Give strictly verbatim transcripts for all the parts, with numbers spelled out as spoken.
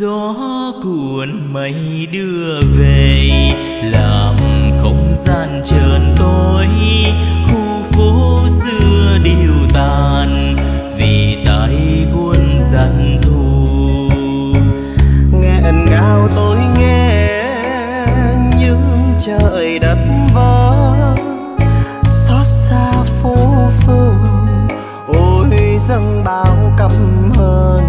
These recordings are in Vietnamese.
Gió cuốn mây đưa về làm không gian trơn tối, khu phố xưa điêu tàn vì tay quân gian thù. Nghẹn ngào tôi nghe như trời đất vỡ, xót xa phố phường ôi dâng bao căm hờn.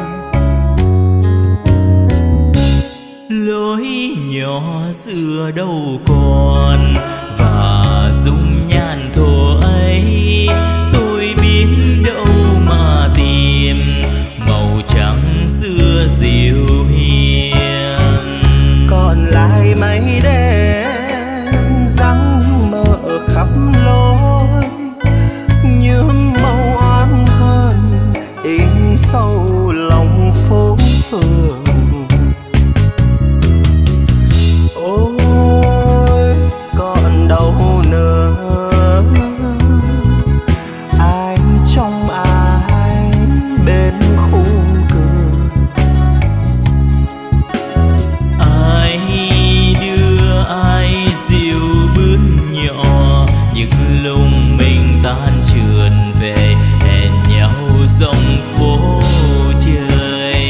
Lối nhỏ xưa đâu còn và dung nhan thuở ấy, tôi biết đâu mà tìm màu trắng xưa dịu hiền. Còn lại mây đen răng mờ khắp lối, nhuốm màu oán hờn in sâu lòng phố phường. Ôi còn đâu nữa ai trong ai bên khung cửa, ai đưa ai dìu bước nhỏ những lúc mình tan trườn về hẹn nhau dòng phố trời.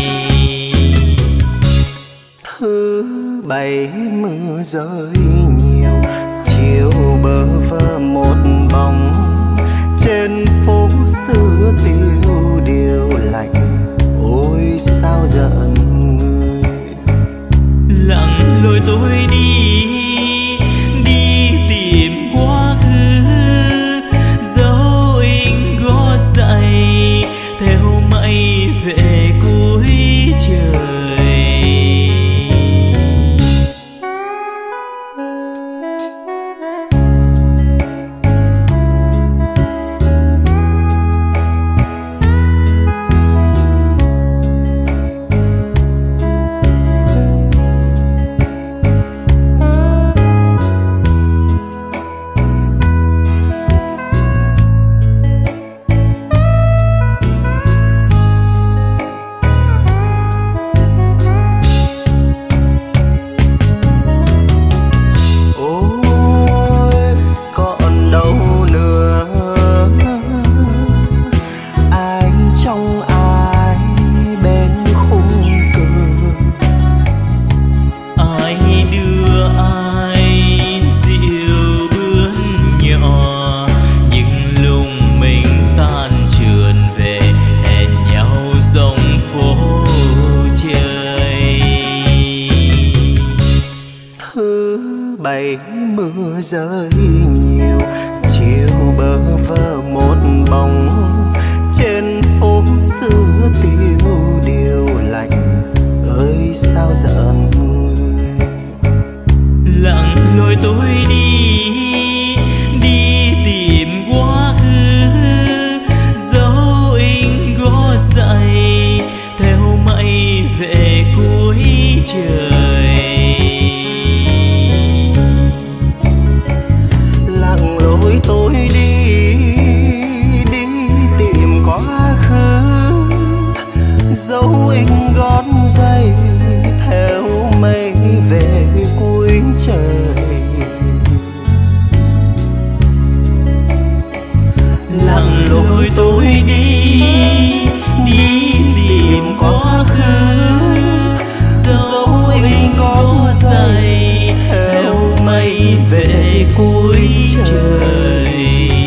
Thứ bảy mưa rơi nhiều, chiều bơ vơ một bóng trên phố xưa tiêu điều lạnh. Ôi sao giận người, Lặng lối tôi đi, đi tìm quá khứ, dấu in gót giày theo mây về cuối trời. Mưa rơi nhiều, chiều bơ vơ một bóng trên phố xưa tiêu điều lạnh. Ơi sao giận người, Lặng lối tôi đi, đi tìm quá khứ, dấu in gót giày theo mây về cuối trời. Tôi đi, đi tìm quá khứ, dấu in gót giày theo mây về cuối trời. Lặng lối tôi đi, đi tìm quá khứ, dấu in gót giày theo mây về cuối trời.